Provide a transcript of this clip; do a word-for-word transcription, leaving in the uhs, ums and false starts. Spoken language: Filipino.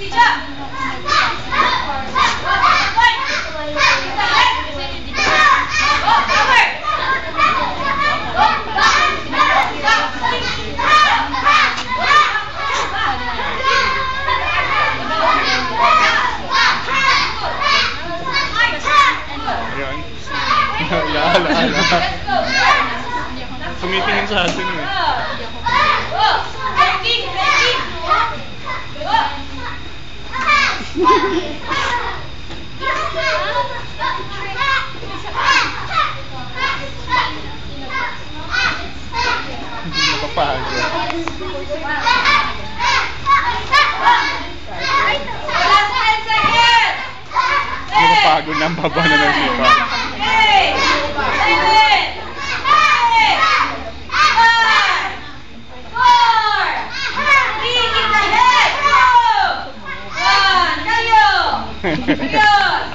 Tumitingin sa atin eh. Napapagod. Napapagod na ang baba na ng sipa. Adiós.